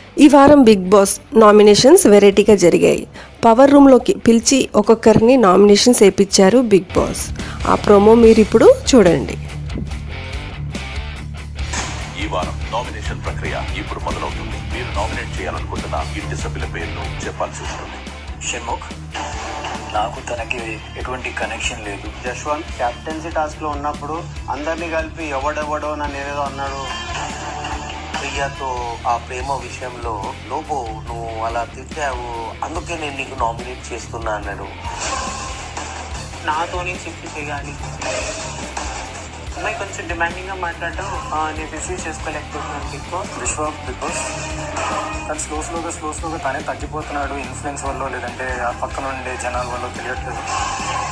ఈ వారం big boss nominations వెరైటీగా జరిగాయి. పవర్ రూమ్లోకి పిలిచి ఒక్కొక్కరిని నామినేషన్స్ వేయించారు బిగ్ బాస్. ఆ ప్రోమో మీరు ఇప్పుడు చూడండి. ఈ వారం నామినేషన్ ప్రక్రియ ఇప్పుడు మొదలవుతుంది. మీరు నామినేట్ చేయాలనుకుంటున్న ఇంటి సభ్యుల పేర్లు చెప్పాల్సి ఉంటుంది. షణ్ముఖ్, నాకు తనకి ఎటువంటి కనెక్షన్ లేదు. జశ్వంత్ క్యాప్టెన్సీ టాస్క్ లో ఉన్నప్పుడు అందరినీ కలిపి ఎవడెవడో నన్ను ఏదో అన్నాడు. ప్రియాతో ఆ ప్రేమ విషయంలో నువ్వు అలా తిట్టావు, అందుకే నేను నీకు నామినేట్ చేస్తున్నా అన్నాడు. నాతోనే చెప్పి చేయాలి. అమ్మాయి కొంచెం డిమాండింగ్ గా మాట్లాడటం నేను రిసీవ్ చేసుకోలేకపోతున్నాను. బిగ్ బాస్ తను స్లోగా తనే తగ్గిపోతున్నాడు. ఇన్ఫ్లుయెన్స్ వల్ల లేదంటే ఆ పక్కన ఉండే జనాల వల్ల తెలియట్లేదు.